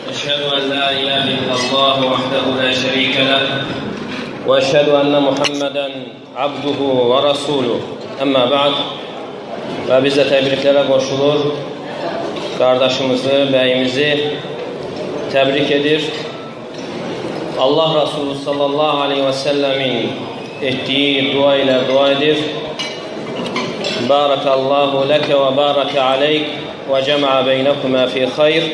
أشهد أن لا إله إلا الله وحده لا شريك له وأشهد أن محمدا عبده ورسوله أما بعد və biz də təbriklərə qoşulur, qardaşımızı, bəyimizi təbrik edir. Allah Resulü sallallahu aleyhi və səlləmin etdiyi dua ilə dua edir. Barakallahu ləkə və barakə aleyk və cəmə beynəkumə fi xeyr.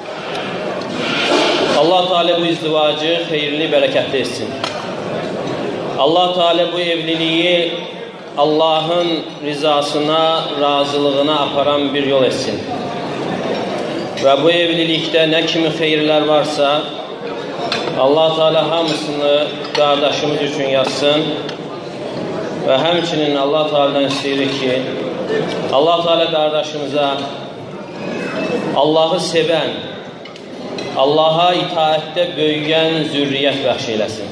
Allah Teala bu izdivacı xeyirli, bərəkətli etsin. Allah Teala bu evliliği Allah'ın rızasına, razılığına aparan bir yol etsin. Ve bu evlilikte ne kimi xeyirler varsa Allah Teala hamısını kardeşimiz için yazsın. Ve həmçinin Allah Teala'dan isteyirik ki Allah Teala kardeşimize Allah'ı seven, Allah'a itaatdə böyüyen zürriyyət bəxş eyləsin.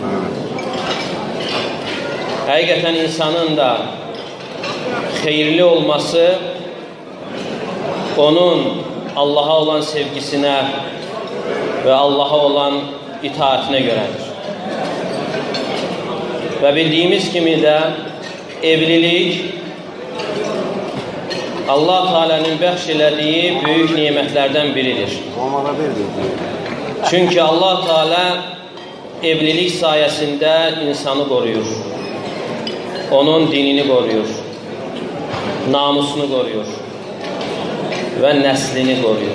Həqiqətən insanın da xeyirli olması onun Allah'a olan sevgisinə və Allah'a olan itaatine görədir. Və bildiyimiz kimi də evlilik Allah Teala'nın bəxş elədiyi böyük nimətlərdən biridir. Çünkü Allah Teala evlilik sayesinde insanı koruyur. Onun dinini koruyor. Namusunu koruyor. Ve neslini koruyor.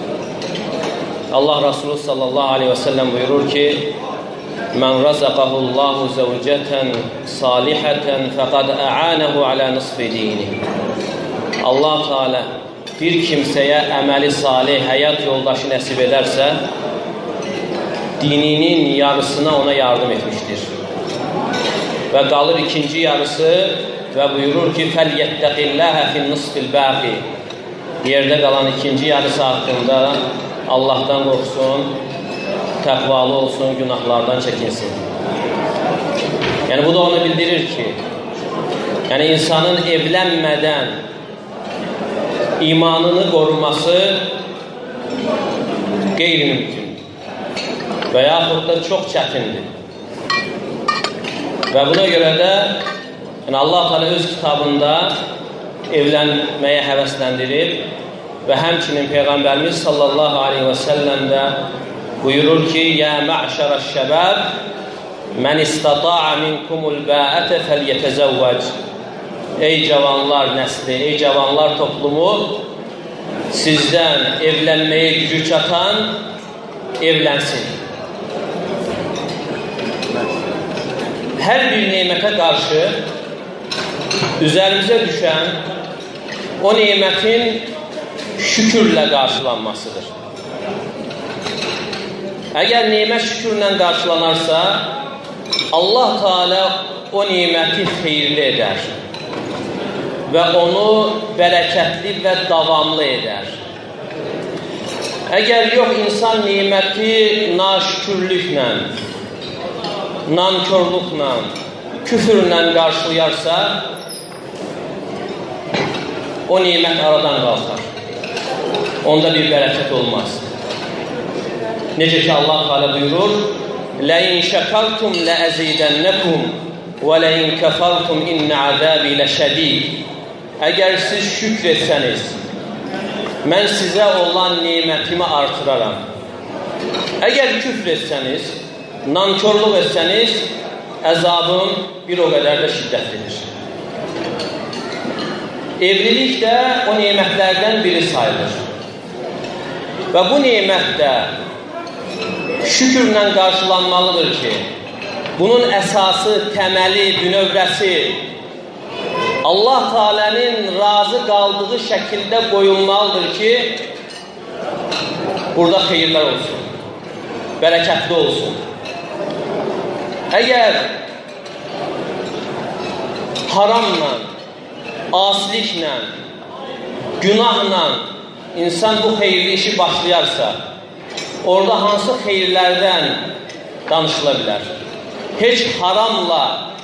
Allah Resulü sallallahu aleyhi ve sellem buyurur ki Men razaqahullahu zevceten saliheten fekad a'anehu ala nisfi dini. Allah Teala bir kimseye əməli salih, həyat yoldaşı nəsib ederse dininin yarısına ona yardım etmiştir. Ve kalır ikinci yarısı ve buyurur ki فَلْيَتَّقِ اللّٰهَ فِي النِّصْفِ الْبَاقِ. Yerde kalan ikinci yarısı hakkında Allah'tan korksun, takvalı olsun, günahlardan çekinsin. Yani bu da onu bildirir ki yani insanın evlenmeden imanını koruması qeyri-mümkün və yaxud da çox çətindir. Və buna görə də yəni Allah Teala öz kitabında evlənməyə həvəsləndirib və həmçinin Peyğəmbərimiz sallallahu aleyhi və səlləm də buyurur ki Yə mə'şərəş-şəbəb mən istata'a minkumul bəətə fəlyətəzəvvəc. Ey cavanlar nəsli, ey cavanlar toplumu, sizdən evlənməyə gücü çatan evlənsin. Hər bir nemətə qarşı üzərimizə düşən o nemətin şükürlə qarşılanmasıdır. Əgər nemət şükürlə qarşılanarsa, Allah Teala o neməti xeyirli edər və onu bərəkətli və davamlı edər. Əgər yox, insan neməti naşükürlüklə, nankörlüklə, küfürlə qarşılayarsa, o nemət aradan qalxar. Onda bir bərəkət olmaz. Necə ki Allah Teala buyurur, لَاِنْ شَكَرْتُمْ لَأَزِيدَنَّكُمْ وَلَاِنْ كَفَرْتُمْ اِنَّ عَذَابِ لَشَد۪يدٍ. Əgər siz şükr etsəniz, mən sizə olan nemətimi artıraram. Əgər küfr etsəniz, nankörlük etsəniz, əzabım bir o qədər də şiddətlidir. Evlilik də o nemətlərdən biri sayılır. Və bu nemət də şükürlə qarşılanmalıdır ki, bunun əsası, təməli, bünövrəsi Allah Teala'nın razı qaldığı şəkildə qoyulmalıdır ki, burada xeyirlər olsun, bərəkətli olsun. Əgər haramla, asiliklə, günahla insan bu xeyirli işi başlayarsa, orada hansı xeyirlərdən danışıla bilər? Heç haramla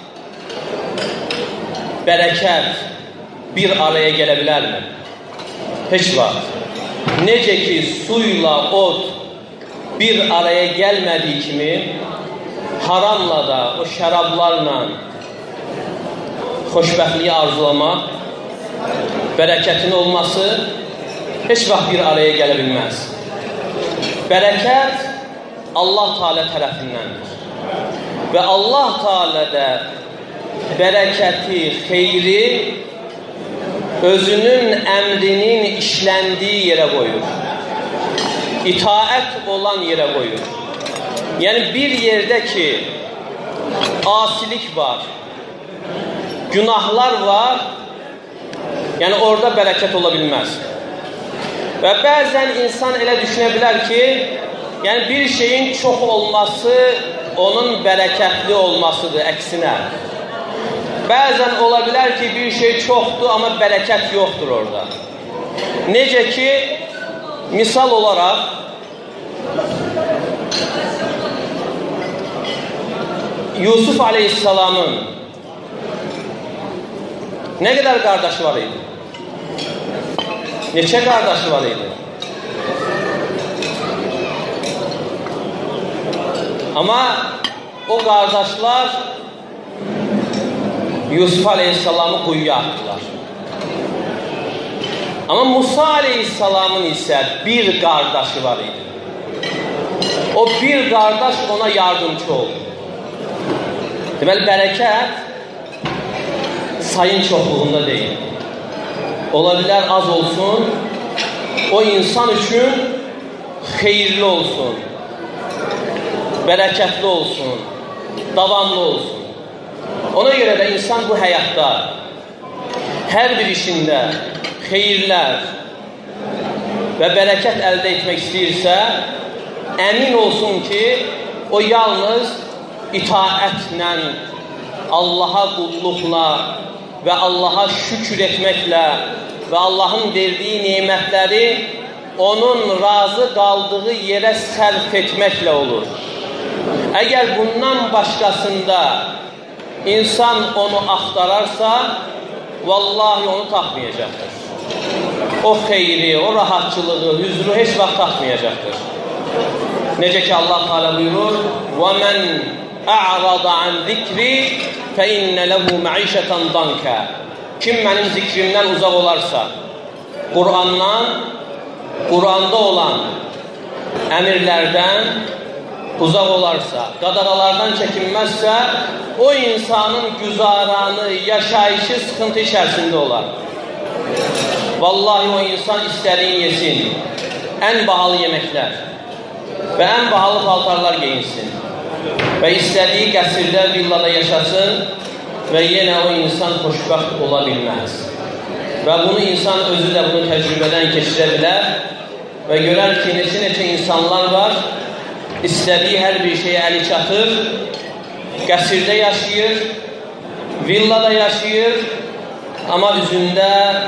bərəkət bir araya gələ bilərmi? Heç vaxt. Necə ki suyla od bir araya gəlmədiyi kimi haramla da, o şərablarla xoşbəxtliyi arzulamaq, bərəkətin olması heç vaxt bir araya gələ bilməz. Bərəkət Allah Teala tərəfindəndir. Və Allah Teala da bərəkəti, xeyri özünün əmrinin işləndiyi yerə qoyur. İtaət olan yerə qoyur. Yəni bir yerdə ki, asilik var, günahlar var, yəni orada bərəkət ola bilməz. Və bəzən insan elə düşünə bilər ki, yəni bir şeyin çox olması onun bərəkətli olmasıdır, əksinə. Bəzən ola bilər ki, bir şey çoxdur, amma bərəkət yoxdur orada. Necə ki, misal olaraq, Yusuf Aleyhisselamın nə qədər qardaşı var idi? Neçə qardaşı var idi? Amma o qardaşlar Yusuf Aleyhisselamı quyuya atdılar. Amma Musa Aleyhisselamın isə bir qardaşı var idi. O bir qardaş ona yardımcı oldu. Deməli, bərəkət sayın çoxluğunda deyil. Ola bilər az olsun, o insan üçün xeyirli olsun, bərəkətli olsun, davamlı olsun. Ona görə də insan bu həyatda hər bir işində xeyirlər və bərəkət əldə etmək istəyirsə, əmin olsun ki, o yalnız itaətlə, Allaha qulluqla və Allaha şükür etməklə və Allahın verdiyi nemətləri onun razı qaldığı yerə sərf etməklə olur. Əgər bundan başqasında insan onu axtararsa, vallahi onu tapmayacaqdır. O xeyri, o rahatçılığı, hüzuru heç vaxt tapmayacaqdır. Necə ki Allah Teala buyurur: وَمَنْ أَعْرَضَ عَنْ ذِكْرِ فَإِنَّ لَهُ مَعِيشَةً ضَنْكَ. Kim mənim zikrimdən uzaq olarsa, Qur'anda olan əmirlərdən uzaq olarsa, qadağalardan çəkinməzsə, o insanın güzaranı, yaşayışı sıxıntı içərisində olar. Vallahi o insan istədiyin yesin, ən bahalı yeməklər və ən bahalı paltarlar geyinsin və istədiyi qəsrdə, villada yaşasın və yenə o insan xoşbəxt ola bilməz. Və bunu insan özü də bunu təcrübədən keçirə bilər və görər ki, neçə insanlar var, istədiyi hər bir şeyə əli çatır, qəsrdə yaşayır, villada yaşayır, amma üzündə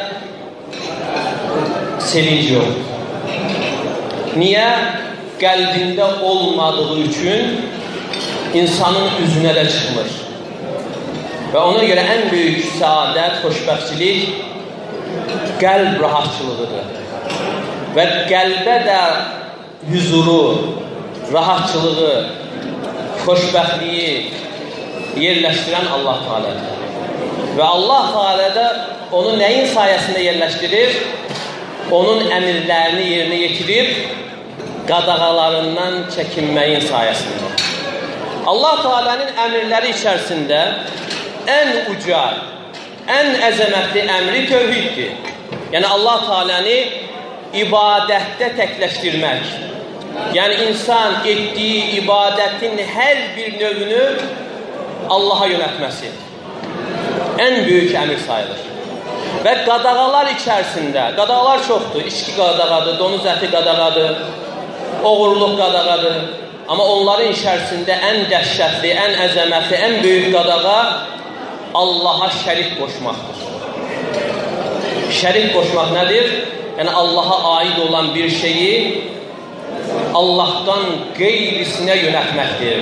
sevinc yoxdur. Niyə? Qəlbində olmadığı üçün insanın üzünə də çıxmır. Və ona görə ən böyük səadət, xoşbəxtçilik qəlb rahatçılığıdır. Və qəlbə də hüzuru, rahatçılığı, xoşbəxtliyi yerləşdirən Allah Teala'dır. Və Allah Teala da onu nəyin sayəsində yerləşdirir? Onun əmirlərini yerinə yetirib, qadağalarından çəkinməyin sayəsində. Allah Teala'nın əmirləri içərisində ən uca, ən əzəmətli əmri tövhiddir. Yəni Allah Teala'nı ibadətdə təkləşdirmək. Yəni insan etdiyi ibadətin hər bir növünü Allaha yönətməsi ən böyük əmir sayılır. Və qadağalar içərisində, qadağalar çoxdur. İçki qadağadır, donuz əti qadağadır, oğurluq qadağadır. Amma onların içərisində ən dəhşətli, ən əzəmətli, ən böyük qadağa Allaha şərik qoşmaqdır. Şərik qoşmaq nədir? Yəni Allaha aid olan bir şeyi Allahdan qeyrisinə yönətməkdir.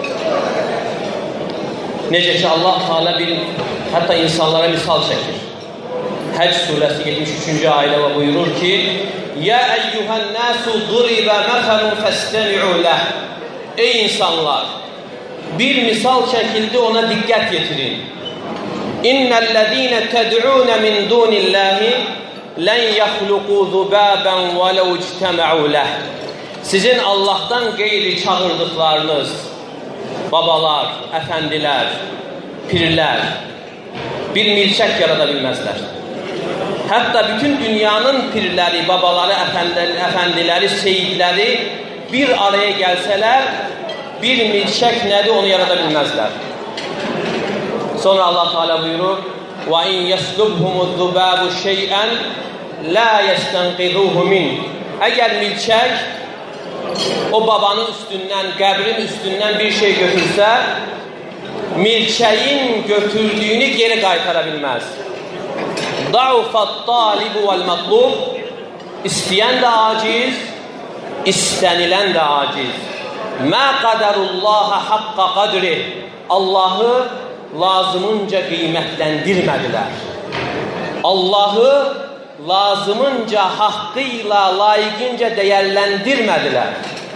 Necə ki Allah Teala hətta insanlara misal çəkir. Həcc surəsi 73-cü ayədə buyurur ki: Ya eyyuhen nasu duriba meselun festemi'u leh. Ey insanlar! Bir misal çəkildi, ona diqqət yetirin. İnnellezîne ted'ûne min dûnillâhi len yahluqû zubâben velev ictema'û leh. Sizin Allah'tan qeyri çağırdıqlarınız, babalar, əfəndilər, pirlər bir milçək yarada bilməzlər. Hətta bütün dünyanın pirləri, babaları, əfəndiləri, seyidləri bir araya gəlsələr, bir milçək nədir onu yarada bilməzlər. Sonra Allah Teala buyurur: وَاِنْ يَسْلُبْهُمُ الذُّبَابُ شَيْئًا لَا يَسْتَنْقِذُوهُ مِنْ. Əgər milçək o babanın üstündən, qəbrin üstündən bir şey götürsə, milçəyin götürdüyünü geri qaytara bilməz. ضَعُفَ الطَّالِبُ وَالْمَطْلُوبُ. İstəyən də aciz, istənilən də aciz. مَا قَدَرُ اللّٰهَ حَقَّ قَدْرِهِ. Allahı lazımınca qiymətləndirmədilər. Allahı lazımınca, haqqıyla, layiqincə dəyərləndirmədilər.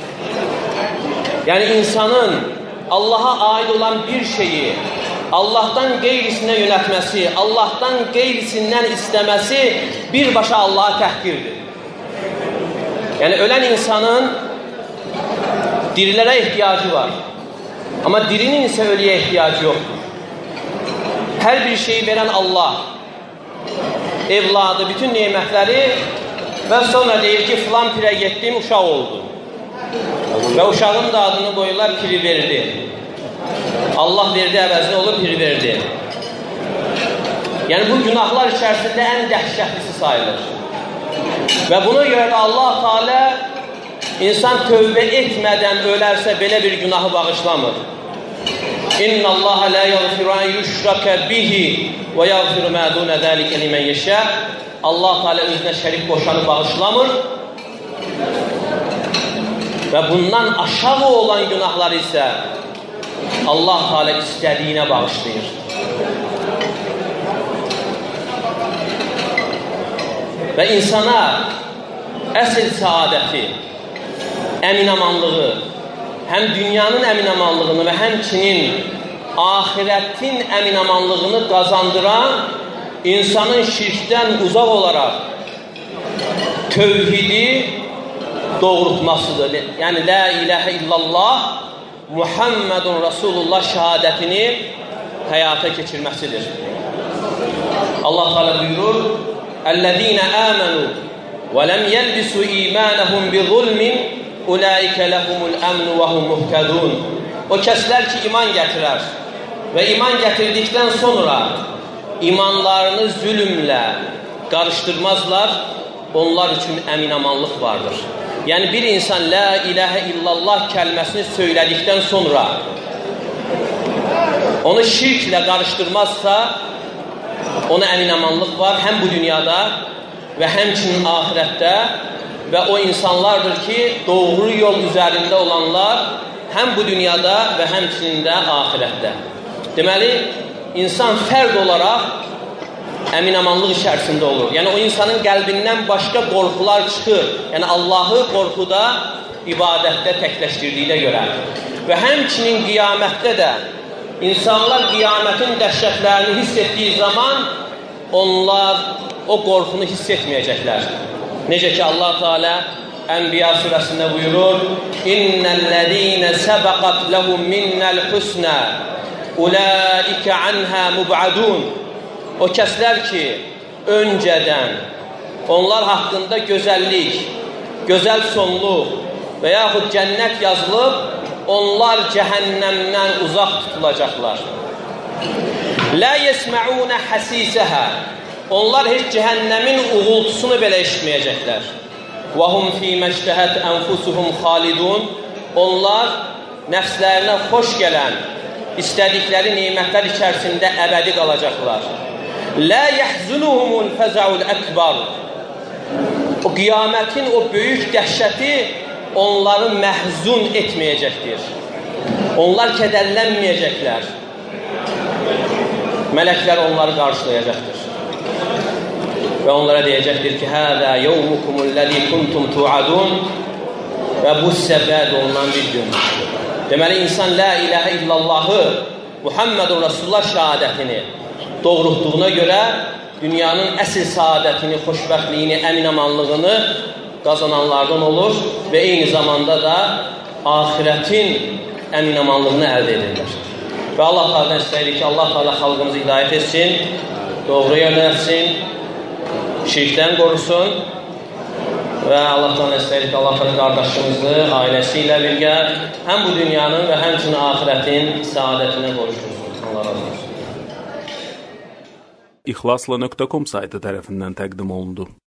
Yəni insanın Allaha aid olan bir şeyi Allah'tan qeyrisinə yönətməsi, Allah'tan qeyrisindən istəməsi birbaşa Allah'a təhqirdir. Yəni ölən insanın dirilərə ehtiyacı var. Amma dirinin isə ölüyə ehtiyacı yoxdur. Hər bir şeyi verən Allah, evladı, bütün nemətləri və sonra deyir ki, filan pirə getdim, uşaq oldu. Və uşağın da adını qoyurlar, piri verdi. Allah verdi, əvəzinə olur, piri verdi. Yəni bu günahlar içərisində ən dəhşətlisi sayılır. Və buna görə də Allah Teala insan tövbə etmədən ölərsə belə bir günahı bağışlamır. İnna Allah la yaghfiru an yushraka bihi və yaghfiru ma dun zalika limen yasha. Allah Teala özünə şərik qoşanı bağışlamır. Və bundan aşağı olan günahlar isə Allah Teala istədiyinə bağışlayır. Və insana əsl səadəti, əminamanlığı, həm dünyanın əminamanlığını və həmçinin ahirətin əminamanlığını qazandıran insanın şirkdən uzaq olaraq tövhidi doğrultmasıdır. Yəni, la ilahə illallah, Muhammedun Rasulullah şəhadətini həyata keçirməsidir. Allah Teala buyurur: "Ellezîne âmenû və lem yelbisû îmânehum bizulmin ulaike lehumul emnu və hum muhtedûn." O kəslər ki, iman gətirər və iman gətirdikdən sonra imanlarını zülmlə qarışdırmazlar, onlar üçün əminamanlıq vardır. Yəni bir insan la ilahə illallah kəlməsini söylədikdən sonra onu şirklə qarışdırmazsa, ona əminamanlıq var həm bu dünyada və həmçinin ahirətdə. Və o insanlardır ki, doğru yol üzərində olanlar həm bu dünyada və həmçinin də ahirətdə. Deməli, insan fərd olaraq əminamanlıq içərisində olur. Yəni, o insanın qəlbindən başqa qorxular çıxır. Yəni, Allahı qorxuda, ibadətdə təkləşdirdiyinə görə. Və həmçinin qiyamətdə də insanlar qiyamətin dəhşətlərini hiss etdiyi zaman onlar o qorxunu hiss etməyəcəklər. Necə ki, Allah Teala Ənbiya surəsində buyurur: "İnnellezîne sebaqat lehum minnel husnâ ulaike anhâ mub'adûn." O kəslər ki, öncədən onlar haqqında gözəllik, gözəl sonluq və yaxud cənnət yazılıb, onlar cəhənnəmdən uzaq tutulacaqlar. "La yesma'ûne hasîsehâ." Onlar heç cəhənnəmin uğultusunu belə eşitməyəcəklər. وَهُمْ فِي مَشْتَهَتْ أَنْفُسُهُمْ خَالِدُونَ. Onlar nəfslərinə xoş gələn, istədikləri nemətlər içərisində əbədi qalacaqlar. لَا يَحْزُنُهُمُ الْفَزَعُ الْأَكْبَرُ. O qiyamətin o böyük dəhşəti onları məhzun etməyəcəkdir. Onlar kədərlənməyəcəklər. Mələklər onları qarşılayacaqdır. və onlara deyəcəkdir ki, həzə yevmukumul-ləzi kuntum tu'adun, və bu sizə vəd olunan bir gündür. Deməli, insan la ilahə illallahı, Muhammedun Rasulullah şəhadətini doğrultduğuna görə dünyanın əsl saadətini, xoşbəxtliyini, əminamanlığını qazananlardan olur və eyni zamanda da axirətin əminamanlığını əldə edirlər. Və Allah Teala'dan istəyirik ki, Allah Teala xalqımızı hidayət etsin, doğru yönəltsin, şirkdən qorusun və Allah Teala istəyirik ki, Allah Teala qardaşımızı ailəsi ilə birgə həm bu dünyanın və həmçinin axirətin saadətinə qovuştursun. Allah razı olsun. İxlasla.com saytı tərəfindən təqdim olundu.